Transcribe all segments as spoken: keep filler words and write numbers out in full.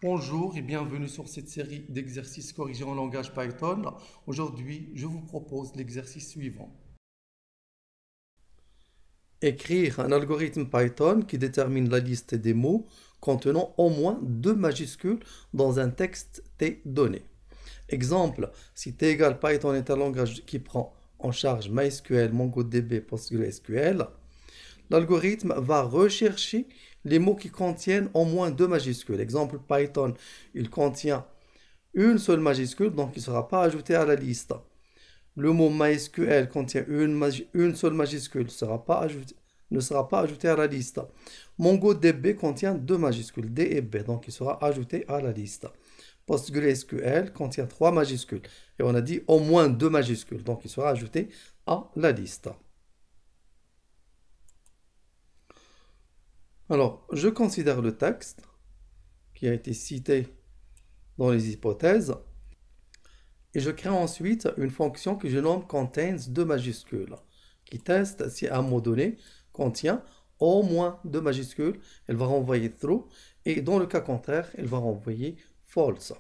Bonjour et bienvenue sur cette série d'exercices corrigés en langage Python. Aujourd'hui, je vous propose l'exercice suivant. Écrire un algorithme Python qui détermine la liste des mots contenant au moins deux majuscules dans un texte T donné. Exemple, si T égale Python est un langage qui prend en charge MySQL, MongoDB, PostgreSQL, l'algorithme va rechercher les mots qui contiennent au moins deux majuscules. Exemple, Python, il contient une seule majuscule, donc il ne sera pas ajouté à la liste. Le mot MySQL contient une, une seule majuscule, sera pas ajouté, ne sera pas ajouté à la liste. MongoDB contient deux majuscules, D et B, donc il sera ajouté à la liste. PostgreSQL contient trois majuscules, et on a dit au moins deux majuscules, donc il sera ajouté à la liste. Alors, je considère le texte qui a été cité dans les hypothèses, et je crée ensuite une fonction que je nomme contains deux majuscules, qui teste si un mot donné contient au moins deux majuscules. Elle va renvoyer true, et dans le cas contraire, elle va renvoyer false.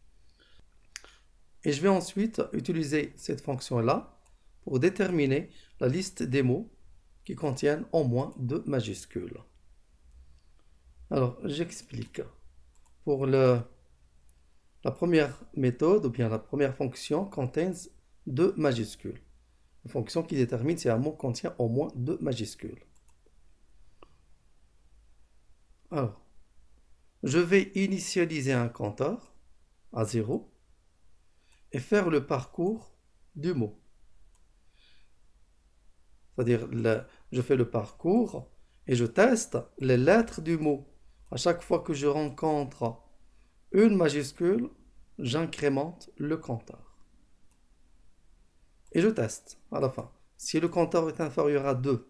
Et je vais ensuite utiliser cette fonction-là pour déterminer la liste des mots qui contiennent au moins deux majuscules. Alors, j'explique. Pour le La première méthode, ou bien la première fonction, contains deux majuscules. Une fonction qui détermine si un mot contient au moins deux majuscules. Alors, je vais initialiser un compteur à zéro et faire le parcours du mot. C'est-à-dire, je fais le parcours et je teste les lettres du mot. À chaque fois que je rencontre une majuscule, j'incrémente le compteur. Et je teste à la fin. Si le compteur est inférieur à deux,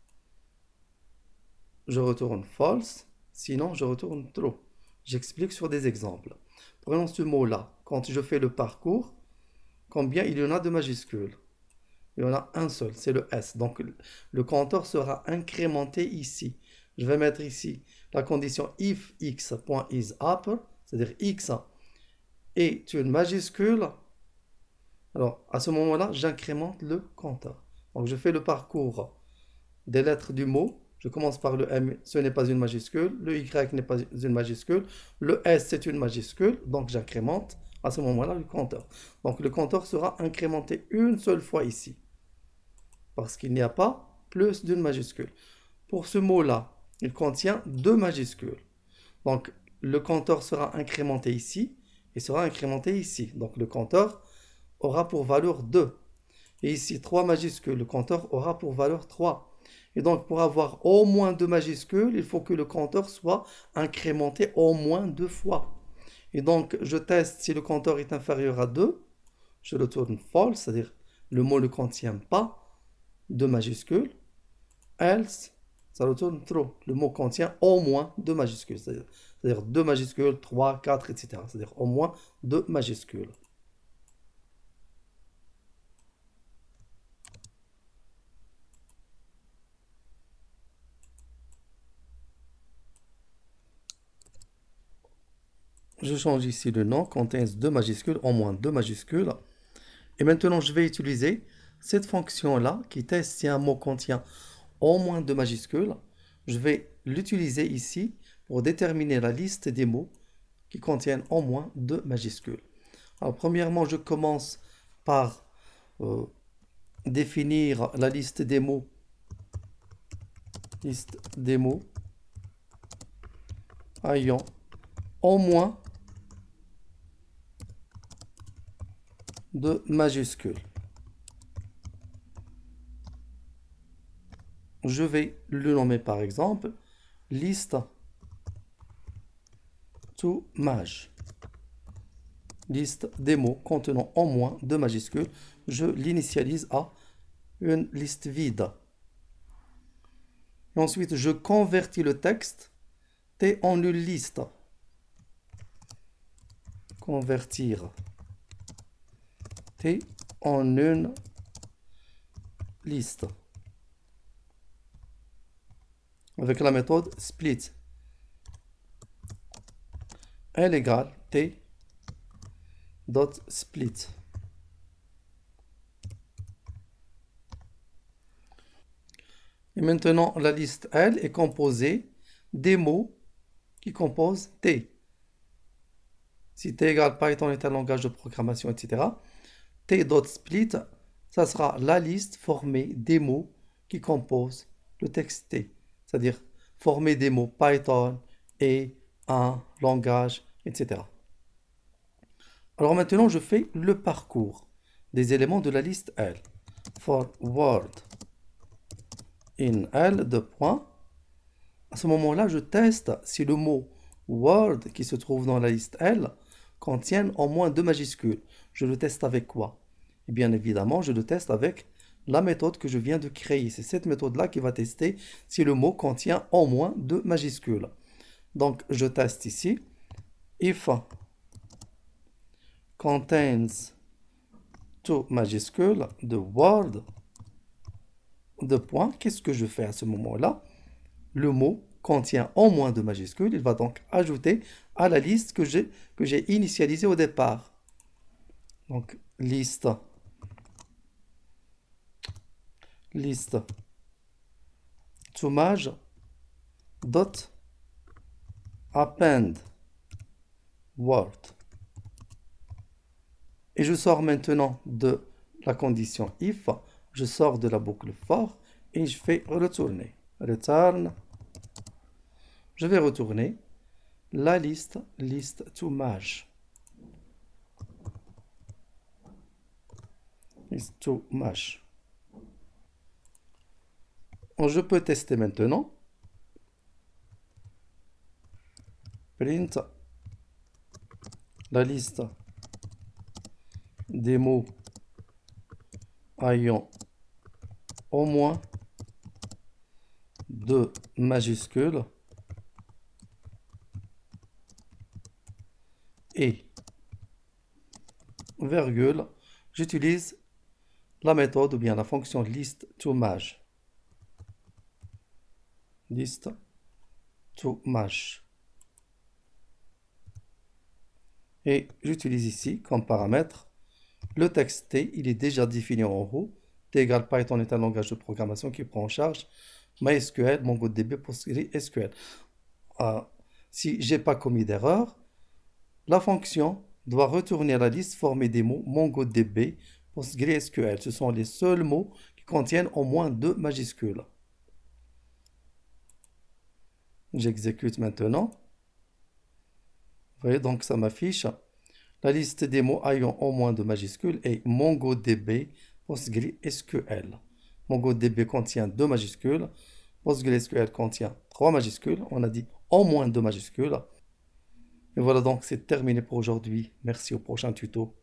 je retourne false, sinon je retourne true. J'explique sur des exemples. Prenons ce mot-là. Quand je fais le parcours, combien il y en a de majuscules? Il y en a un seul, c'est le S. Donc le compteur sera incrémenté ici. Je vais mettre ici la condition if x.isUpper, c'est-à-dire x est une majuscule. Alors à ce moment-là, j'incrémente le compteur. Donc je fais le parcours des lettres du mot. Je commence par le M, ce n'est pas une majuscule. Le Y n'est pas une majuscule. Le S, c'est une majuscule. Donc j'incrémente à ce moment-là le compteur. Donc le compteur sera incrémenté une seule fois ici. Parce qu'il n'y a pas plus d'une majuscule. Pour ce mot-là, il contient deux majuscules. Donc le compteur sera incrémenté ici et sera incrémenté ici. Donc le compteur aura pour valeur deux. Et ici, trois majuscules. Le compteur aura pour valeur trois. Et donc, pour avoir au moins deux majuscules, il faut que le compteur soit incrémenté au moins deux fois. Et donc, je teste si le compteur est inférieur à deux. Je le tourne false, c'est-à-dire le mot ne contient pas de majuscules. Else, ça le tourne true. Le mot contient au moins deux majuscules. C'est-à-dire deux majuscules, trois, quatre, et cetera. C'est-à-dire au moins deux majuscules. Je change ici le nom, contains deux majuscules, au moins deux majuscules. Et maintenant, je vais utiliser cette fonction-là qui teste si un mot contient au moins deux majuscules. Je vais l'utiliser ici pour déterminer la liste des mots qui contiennent au moins deux majuscules. Alors, premièrement, je commence par euh, définir la liste des mots. Liste des mots ayant au moins de majuscules. Je vais le nommer par exemple liste to maj. Liste des mots contenant au moins deux majuscules. Je l'initialise à une liste vide. Et ensuite, je convertis le texte T en une liste. Convertir T en une liste. Avec la méthode split. L égale T dot split. Et maintenant, la liste L est composée des mots qui composent T. Si T égale Python est un langage de programmation, et cetera, T.split, ça sera la liste formée des mots qui composent le texte T. C'est-à-dire former des mots Python et un langage, et cetera. Alors maintenant, je fais le parcours des éléments de la liste L. For word in L, deux points. À ce moment-là, je teste si le mot word qui se trouve dans la liste L contient au moins deux majuscules. Je le teste avec quoi? Et bien évidemment, je le teste avec la méthode que je viens de créer. C'est cette méthode-là qui va tester si le mot contient au moins deux majuscules. Donc, je teste ici. If contains two majuscules, the word, deux points. Qu'est-ce que je fais à ce moment-là? Le mot contient au moins deux majuscules. Il va donc ajouter à la liste que j'ai que j'ai initialisée au départ. Donc, liste, liste, toMaj, dot, append, word. Et je sors maintenant de la condition if, je sors de la boucle for et je fais retourner. Return. Je vais retourner la liste, liste toMaj. Liste toMaj. Je peux tester maintenant. Print la liste des mots ayant au moins deux majuscules et virgule, j'utilise la méthode ou bien la fonction list toMaj. List toMaj. Et j'utilise ici comme paramètre le texte T, il est déjà défini en haut. T égale Python est un langage de programmation qui prend en charge MySQL, MongoDB, PostgreSQL. Euh, si j'ai pas commis d'erreur, la fonction doit retourner à la liste formée des mots MongoDB, PostgreSQL. Ce sont les seuls mots qui contiennent au moins deux majuscules. J'exécute maintenant. Vous voyez, donc ça m'affiche la liste des mots ayant au moins deux majuscules et MongoDB, PostgreSQL. MongoDB contient deux majuscules, PostgreSQL contient trois majuscules. On a dit au moins deux majuscules. Et voilà, donc c'est terminé pour aujourd'hui. Merci, au prochain tuto.